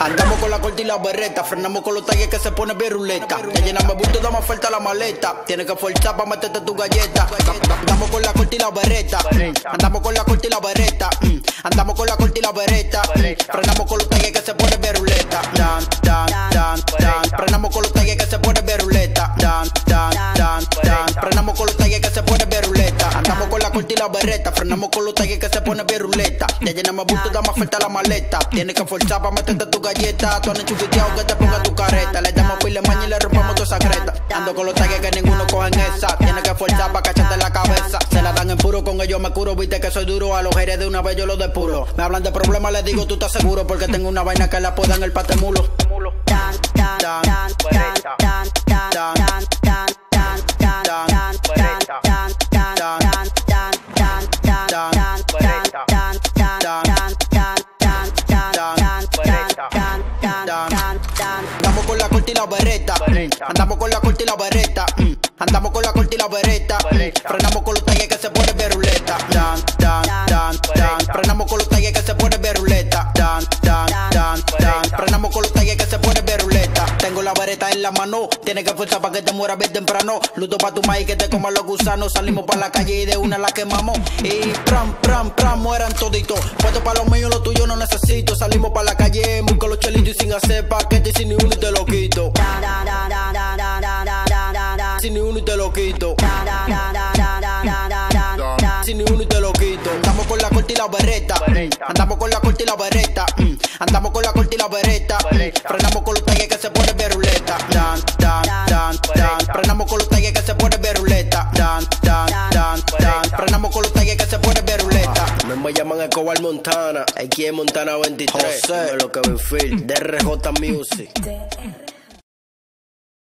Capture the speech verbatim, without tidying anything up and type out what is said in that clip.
Andamos con la corta y la berreta, frenamos con los talles que se pone bien ruleta. Ya llenamos bulto, da más falta la maleta. Tienes que forzar pa' meterte tu galleta. Andamos con la corta y la berreta, andamos con la corta y la berreta. Andamos con la corta y la berreta. Frenamos con los talles que se pone bien ruleta. Dan, dan, dan, dan. Frenamos con los talles que se pone bien ruleta. Dan, dan, dan, dan. Frenamos con los talles que se pone bien ruleta. Andamos con la corta y la berreta, frenamos con los talles que se pone bien ruleta. Ya llenamos bulto, da más falta la maleta. Tienes que forzar pa' meterte tu galleta. Tú andas chuquiteado que te ponga tu carreta. Le damos pile maña y le rompamos toda esa creta. Ando con los talles que ninguno coge en esa. Tienes que forzar pa' cacharte la cabeza. Se la dan en puro, con ellos me curo. Viste que soy duro, a los aires de una vez yo los depuro. Me hablan de problemas, les digo tú estás seguro. Porque tengo una vaina que la pueda en el patemulo. Dan, dan, dan, dan, dan, dan, dan, dan, dan, dan, dan, dan, andamos con la corta y la berreta, andamos con la corta y la berreta, andamos con la corta y la berreta, frenamos con los talles que se pone bien ruleta, dan, dan, dan, dan, frenamos con los talles que se pone bien ruleta, dan, dan, dan, dan, frenamos con los talles que se pone bien ruleta. Tengo la berreta en la mano, tienes que forzar pa' que te mueras bien temprano. Luto pa' tu maíz que te coman los gusanos. Salimos pa' la calle y de una la quemamos. Y pram, pram, pram, mueran toditos. Puesto pa' los míos, lo tuyo no necesito. Salimos pa' la calle, muy con los chelitos y sin hacer paquete. Sin ni uno y te lo quito. Sin ni uno y te lo quito. Sin ni uno y te lo quito. Andamos con la corta y la berreta, andamos con la corta y la berreta, andamos con la corta y la berreta. Frenamos con los talles que se pone bien ruleta. Dan, dan, dan, dan. Frenamos con los talles que se pone bien ruleta. Dan, dan, dan, dan. Frenamos con los talles que se pone bien ruleta. Me llaman Escobar Montana, aquí en Montana veintitrés. José, lo que me feel, D R J Music.